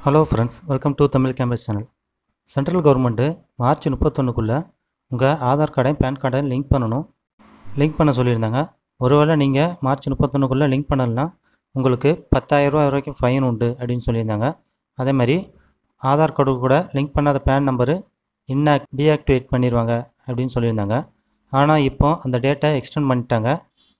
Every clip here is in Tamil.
ஹலோ ஃப்ரெண்ட்ஸ், welcome to Tamil campus channel. Central government March 31க்குள்ளே உங்கள் ஆதார் கார்டையும் பேன் கார்டையும் லிங்க் பண்ண சொல்லியிருந்தாங்க. ஒருவேளை நீங்கள் மார்ச் 31க்குள்ளே லிங்க் பண்ணலைன்னா உங்களுக்கு 10,000 ரூபா வரைக்கும் ஃபைன் உண்டு அப்படின்னு சொல்லியிருந்தாங்க. அதேமாதிரி ஆதார் கார்டு கூட லிங்க் பண்ணாத பேன் நம்பரு டீஆக்டிவேட் பண்ணிடுவாங்க அப்படின்னு சொல்லியிருந்தாங்க. ஆனால் இப்போ அந்த டேட்டை எக்ஸ்டெண்ட் பண்ணிட்டாங்க.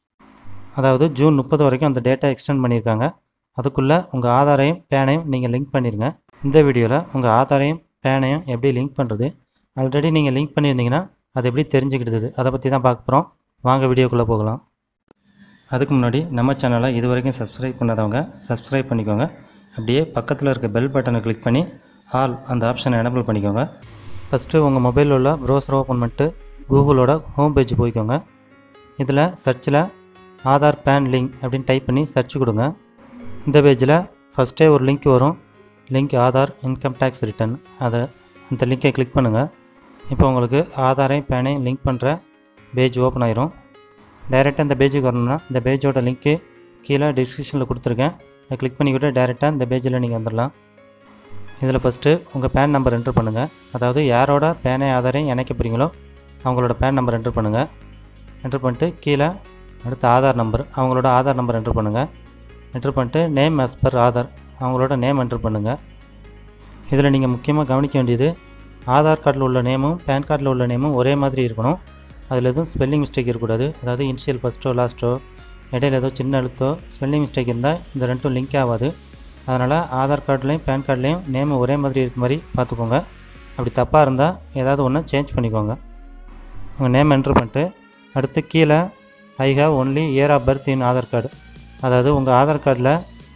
அதாவது ஜூன் 30 வரைக்கும் அந்த டேட்டை எக்ஸ்டெண்ட் பண்ணியிருக்காங்க. அதுக்குள்ளே உங்கள் ஆதாரையும் பேனையும் நீங்கள் லிங்க் பண்ணிடுங்க. இந்த வீடியோவில் உங்கள் ஆதாரையும் பேனையும் எப்படி லிங்க் பண்ணுறது, ஆல்ரெடி நீங்கள் லிங்க் பண்ணியிருந்தீங்கன்னா அது எப்படி தெரிஞ்சுக்கிட்டது, அதை பற்றி தான் பார்க்க போகிறோம். வாங்க வீடியோக்குள்ளே போகலாம். அதுக்கு முன்னாடி நம்ம சேனலை இது வரைக்கும் சப்ஸ்கிரைப் பண்ணாதவங்க சப்ஸ்கிரைப் பண்ணிக்கோங்க. அப்படியே பக்கத்தில் இருக்க பெல் பட்டனை கிளிக் பண்ணி ஆல் அந்த ஆப்ஷனை எனேபிள் பண்ணிக்கோங்க. ஃபஸ்ட்டு உங்கள் மொபைலில் உள்ள ப்ரௌசர் ஓப்பன் பண்ணிட்டு கூகுளோட ஹோம் பேஜ் போய்க்கோங்க. இதில் சர்ச்சில் ஆதார் பேன் லிங்க் அப்படின்னு டைப் பண்ணி சர்ச் கொடுங்க. இந்த பேஜில் ஃபஸ்ட்டே ஒரு லிங்க் வரும், link Aadhaar income tax return. அந்த லிங்கை கிளிக் பண்ணுங்கள். இப்போ உங்களுக்கு ஆதாரையும் பேனையும் லிங்க் பண்ணுற பேஜ் ஓப்பன் ஆயிரும். டைரெக்டாக இந்த பேஜுக்கு வரணும்னா இந்த பேஜோட லிங்க்கு கீழே டிஸ்கிரிப்ஷனில் கொடுத்துருக்கேன். அதை கிளிக் பண்ணிக்கிட்டு டைரெக்டாக இந்த பேஜில் நீங்கள் வந்துடலாம். இதில் ஃபஸ்ட்டு உங்கள் பேன் நம்பர் என்ட்ரு பண்ணுங்கள். அதாவது யாரோட பேனை ஆதாரையும் இணைக்க போகிறீங்களோ அவங்களோட பேன் நம்பர் என்ட்ரு பண்ணுங்கள். என்ட்ரு பண்ணிட்டு கீழே அடுத்து ஆதார் நம்பர், அவங்களோட ஆதார் நம்பர் என்ட்ரு பண்ணுங்கள். என்ட்ரு பண்ணிட்டு நேம் ஆஸ் பர் ஆதார், அவங்களோட நேம் என்ட்ரு பண்ணுங்கள். இதில் நீங்கள் முக்கியமாக கவனிக்க வேண்டியது, ஆதார் கார்டில் உள்ள நேமும் பேன் கார்டில் உள்ள நேமும் ஒரே மாதிரி இருக்கணும். அதில் எதுவும் ஸ்பெல்லிங் மிஸ்டேக் இருக்கக்கூடாது. அதாவது இனிஷியல் ஃபஸ்ட்டோ லாஸ்ட்டோ இடையில ஏதோ சின்ன எழுத்தோ ஸ்பெல்லிங் மிஸ்டேக் இருந்தால் இந்த ரெண்டும் லிங்க் ஆகாது. அதனால் ஆதார் கார்டுலேயும் பேன் கார்ட்லேயும் நேம் ஒரே மாதிரி இருக்க மாதிரி பார்த்துக்கோங்க. அப்படி தப்பாக இருந்தால் ஏதாவது ஒன்று சேஞ்ச் பண்ணிக்கோங்க. உங்கள் நேம் என்ட்ரு பண்ணிட்டு அடுத்து கீழே I have only year of birth in Aadhaar card, அதாவது உங்கள் ஆதார் கார்டில்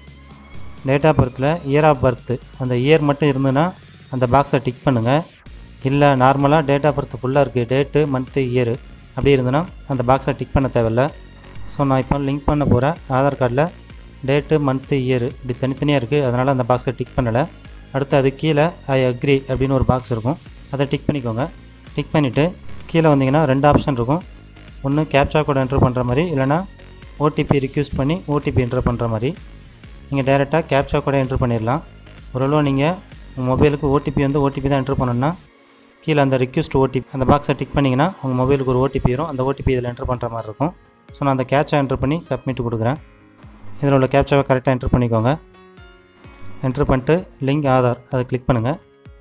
டேட் ஆஃப் பர்த்தில் இயர் ஆஃப் பர்த்து அந்த இயர் மட்டும் இருந்ததுன்னா அந்த பாக்ஸை டிக் பண்ணுங்கள். இல்லை நார்மலாக டேட் ஆஃப் பர்த் ஃபுல்லாக இருக்குது, டேட்டு மந்த்து இயரு அப்படி இருந்ததுன்னா அந்த பாக்ஸை டிக் பண்ண தேவையில்லை. ஸோ நான் இப்போ லிங்க் பண்ண போகிற ஆதார் கார்டில் டேட்டு மந்த்து இயரு இப்படி தனித்தனியாக இருக்குது, அதனால் அந்த பாக்ஸை டிக் பண்ணலை. அடுத்து அது கீழே ஐ அக்ரி அப்படின்னு ஒரு பாக்ஸ் இருக்கும், அதை டிக் பண்ணிக்கோங்க. டிக் பண்ணிவிட்டு கீழே வந்தீங்கன்னா 2 ஆப்ஷன் இருக்கும். ஒன்று கேப்சா கோட் என்ட்ரு பண்ணுற மாதிரி, இல்லைனா ஓடிபி ரிக்வெஸ்ட் பண்ணி ஓடிபி என்ட்ரு பண்ணுற மாதிரி. நீங்கள் டைரெக்டாக கேப்சா கோடை என்ட்ரு பண்ணிடலாம். ஒருவேளை நீங்கள் உங்கள் மொபைலுக்கு ஓடிபி தான் என்ட்ரு பண்ணணுன்னா கீழே அந்த ரிக்வெஸ்ட் ஓடிபி அந்த பாக்ஸை டிக் பண்ணிங்கன்னா உங்கள் மொபைலுக்கு ஒரு ஓடிபி வரும். அந்த ஓடிபி இதில் என்ட்ரு பண்ணுற மாதிரி இருக்கும். ஸோ நான் அந்த கேப்சா என்ட்ரு பண்ணி சப்மிட் கொடுக்குறேன். இதில் உள்ள கேப்சாவை கரெக்டாக என்ட்ரு பண்ணிக்கோங்க. என்ட்ரு பண்ணிட்டு லிங்க் ஆதார் அதை கிளிக் பண்ணுங்கள்.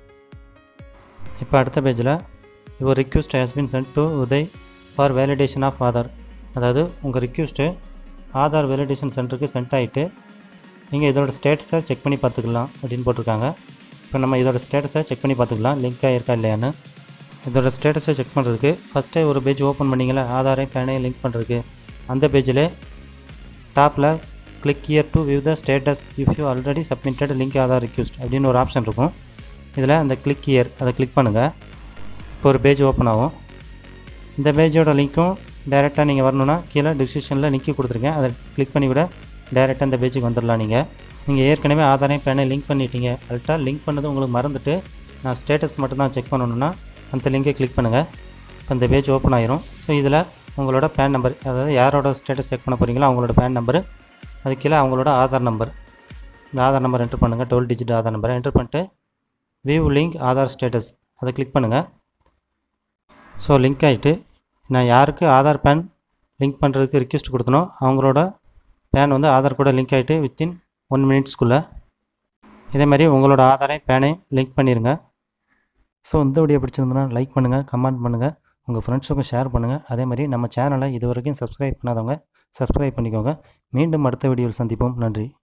இப்போ அடுத்த பேஜில் your request has been sent to UIDAI for validation of Aadhaar, அதாவது உங்கள் ரிக்வெஸ்ட்டு ஆதார் வேலிடேஷன் சென்டருக்கு சென்ட் ஆகிட்டு நீங்கள் இதோட ஸ்டேட்டஸை செக் பண்ணி பார்த்துக்கலாம் அப்படின்னு போட்டிருக்காங்க. இப்போ நம்ம இதோட ஸ்டேட்டஸை செக் பண்ணி பார்த்துக்கலாம், லிங்க் ஆகிருக்கா இல்லையான்னு. இதோட ஸ்டேட்டஸை செக் பண்ணுறதுக்கு ஃபஸ்ட்டே ஒரு பேஜ் ஓப்பன் பண்ணிங்களா ஆதாரையும் பேனையும் லிங்க் பண்ணுறதுக்கு, அந்த பேஜில் டாப்பில் click here to view the status if you already submitted link Aadhaar request அப்படின்னு ஒரு ஆப்ஷன் இருக்கும். இதில் அந்த கிளிக் ஹியர் அதை கிளிக் பண்ணுங்கள். இப்போ ஒரு பேஜ் ஓப்பன் ஆகும். இந்த பேஜோட லிங்க்கும் டைரெக்டாக நீங்கள் வரணுன்னா கீழே டிஸ்கிரிப்ஷனில் லிங்க் கொடுத்துருக்கேன், அதை கிளிக் பண்ணி கூட டைரெக்டாக இந்த பேஜுக்கு வந்துடலாம். நீங்கள் ஏற்கனவே ஆதாரையும் பேனை லிங்க் பண்ணிட்டீங்க, கரெக்டாக லிங்க் பண்ணது உங்களுக்கு மறந்துட்டு நான் ஸ்டேட்டஸ் மட்டும்தான் செக் பண்ணணுன்னா அந்த லிங்கை கிளிக் பண்ணுங்கள். இப்போ இந்த பேஜ் ஓப்பன் ஆயிரும். ஸோ இதில் உங்களோட பேன் நம்பர், அதாவது யாரோட ஸ்டேட்டஸ் செக் பண்ண போகிறீங்களோ அவங்களோட பேன் நம்பரு, அது கீழே அவங்களோட ஆதார் நம்பர், இந்த ஆதார் நம்பர் என்ட்ரு பண்ணுங்கள். 12 டிஜிட் ஆதார் நம்பரை என்ட்ரு பண்ணிட்டு வியூ லிங்க் ஆதார் ஸ்டேட்டஸ் அதை கிளிக் பண்ணுங்கள். ஸோ லிங்க் ஆகிட்டு நான் யாருக்கு ஆதார் பேன் லிங்க் பண்ணுறதுக்கு ரிக்வெஸ்ட் கொடுத்தனோ அவங்களோட பேன் ஆதார் கூட லிங்க் ஆகிட்டு வித்தின் 1 மினிட்ஸ்க்குள்ளே. இதேமாதிரி உங்களோட ஆதாரையும் பேனையும் லிங்க் பண்ணிடுங்க. ஸோ இந்த வீடியோ பிடிச்சிருந்ததுன்னா லைக் பண்ணுங்கள், கமெண்ட் பண்ணுங்கள், உங்கள் ஃப்ரெண்ட்ஸுக்கும் ஷேர் பண்ணுங்கள். அதேமாதிரி நம்ம சேனலை இது வரைக்கும் சப்ஸ்கிரைப் பண்ணாதவங்க சப்ஸ்கிரைப் பண்ணிக்கோங்க. மீண்டும் அடுத்த வீடியோவில் சந்திப்போம். நன்றி.